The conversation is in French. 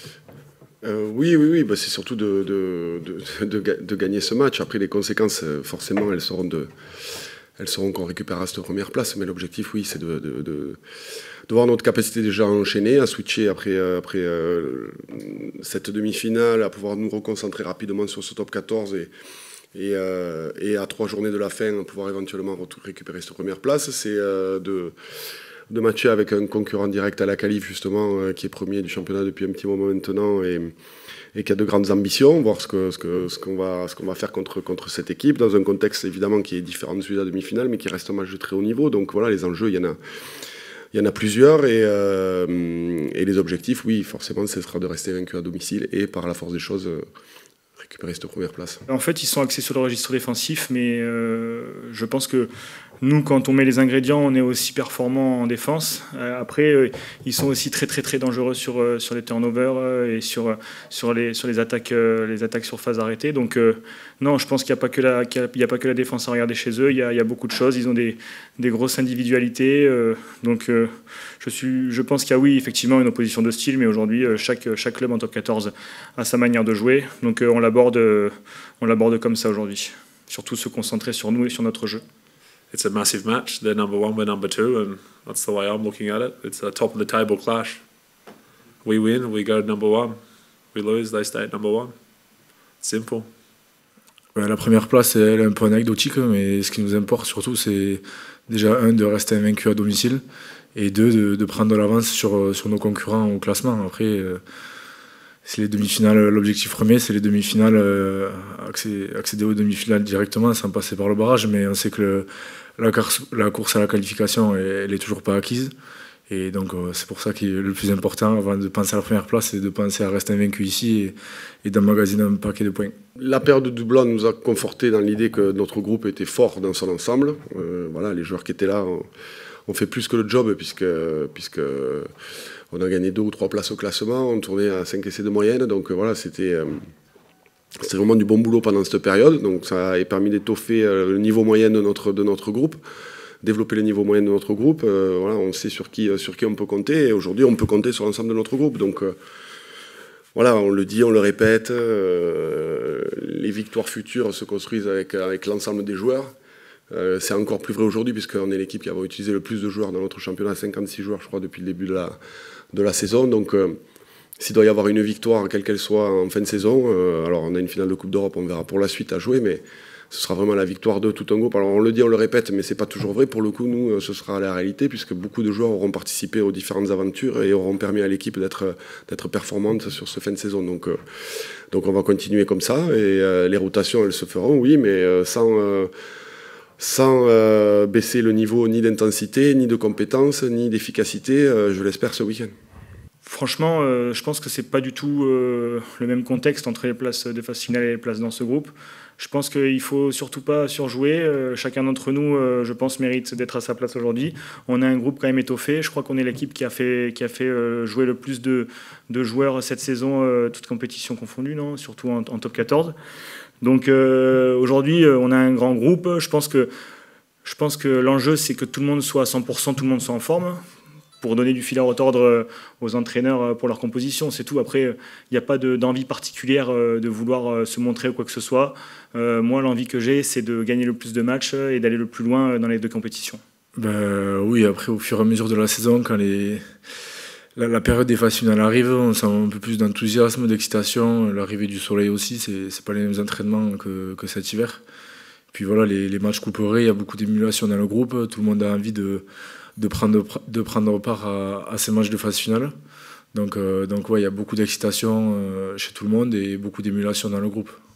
Oui, bah, c'est surtout de gagner ce match. Après, les conséquences, forcément, elles seront qu'on récupérera cette première place. Mais l'objectif, oui, c'est de voir notre capacité déjà à enchaîner, à switcher après cette demi-finale, à pouvoir nous reconcentrer rapidement sur ce top 14 et à 3 journées de la fin, pouvoir éventuellement récupérer cette première place. C'est de matcher avec un concurrent direct à la qualif, justement, qui est premier du championnat depuis un petit moment maintenant et qui a de grandes ambitions, voir ce qu'on va faire contre cette équipe, dans un contexte évidemment qui est différent de celui de la demi-finale, mais qui reste un match de très haut niveau. Donc voilà, les enjeux, il y en a plusieurs et les objectifs, oui, forcément, ce sera de rester vaincu à domicile et par la force des choses récupérer cette première place. En fait, ils sont axés sur le registre défensif, mais je pense que nous, quand on met les ingrédients, on est aussi performant en défense. Après, ils sont aussi très dangereux sur les turnovers et sur les attaques sur phase arrêtée. Donc non, je pense qu'il n'y a pas que la défense à regarder chez eux. Il y a beaucoup de choses. Ils ont des grosses individualités. Donc je pense qu'il y a, oui, effectivement, une opposition de style, mais aujourd'hui, chaque club en top 14 a sa manière de jouer. Donc on l'aborde comme ça aujourd'hui. Surtout se concentrer sur nous et sur notre jeu. It's a massive match. They're number one, we're number two, and that's the way I'm looking at it. It's a top of the table clash. We win, we go to number one. We lose, they stay at number one. Simple. La première place, elle est un peu anecdotique, mais ce qui nous importe surtout, c'est déjà de rester invaincu à domicile et de prendre de l'avance sur nos concurrents au classement. Après, c'est les demi-finales, l'objectif premier, c'est les demi-finales, accéder aux demi-finales directement sans passer par le barrage, mais on sait que la course à la qualification, elle est toujours pas acquise. Et donc c'est pour ça que le plus important, avant de penser à la première place, c'est de penser à rester invaincu ici et d'emmagasiner un paquet de points. La période de Dublin nous a conforté dans l'idée que notre groupe était fort dans son ensemble. Voilà, les joueurs qui étaient là ont fait plus que le job puisque on a gagné 2 ou 3 places au classement, on tournait à 5 essais de moyenne. Donc voilà, c'était vraiment du bon boulot pendant cette période. Donc ça a permis d'étoffer le niveau moyen de notre groupe, développer le niveau moyen de notre groupe. Voilà, on sait sur qui on peut compter. Et aujourd'hui, on peut compter sur l'ensemble de notre groupe. Donc voilà, on le dit, on le répète. Les victoires futures se construisent avec l'ensemble des joueurs. C'est encore plus vrai aujourd'hui puisqu'on est l'équipe qui a utilisé le plus de joueurs dans notre championnat, 56 joueurs je crois depuis le début de la saison. Donc s'il doit y avoir une victoire, quelle qu'elle soit en fin de saison, alors on a une finale de Coupe d'Europe, on verra pour la suite à jouer, mais ce sera vraiment la victoire de tout un groupe. Alors on le dit, on le répète, mais c'est pas toujours vrai. Pour le coup, nous, ce sera la réalité puisque beaucoup de joueurs auront participé aux différentes aventures et auront permis à l'équipe d'être performante sur ce fin de saison. Donc on va continuer comme ça et les rotations, elles se feront, oui, mais sans baisser le niveau ni d'intensité, ni de compétence, ni d'efficacité, je l'espère ce week-end. Franchement, je pense que c'est pas du tout le même contexte entre les places de phase finale et les places dans ce groupe. Je pense qu'il faut surtout pas surjouer. Chacun d'entre nous, je pense, mérite d'être à sa place aujourd'hui. On a un groupe quand même étoffé. Je crois qu'on est l'équipe qui a fait jouer le plus de joueurs cette saison, toutes compétitions confondues, non, surtout en top 14. Donc aujourd'hui, on a un grand groupe. Je pense que l'enjeu, c'est que tout le monde soit à 100%, tout le monde soit en forme, pour donner du fil à retordre aux entraîneurs pour leur composition. C'est tout. Après, il n'y a pas d'envie particulière de vouloir se montrer ou quoi que ce soit. Moi, l'envie que j'ai, c'est de gagner le plus de matchs et d'aller le plus loin dans les 2 compétitions. Oui, après, au fur et à mesure de la saison, quand la période des phases finales arrive, on sent un peu plus d'enthousiasme, d'excitation. L'arrivée du soleil aussi, c'est pas les mêmes entraînements que cet hiver. Puis voilà, les matchs couperés, il y a beaucoup d'émulation dans le groupe. Tout le monde a envie de prendre part à ces matchs de phase finale. Donc ouais, il y a beaucoup d'excitation chez tout le monde et beaucoup d'émulation dans le groupe.